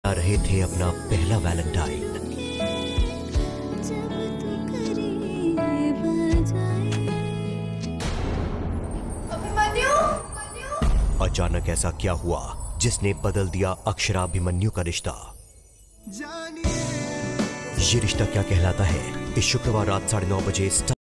रहे थे अपना पहला वैलेंटाइन। अचानक ऐसा क्या हुआ जिसने बदल दिया अक्षरा अभिमन्यु का रिश्ता? ये रिश्ता क्या कहलाता है इस शुक्रवार रात 9:30 बजे।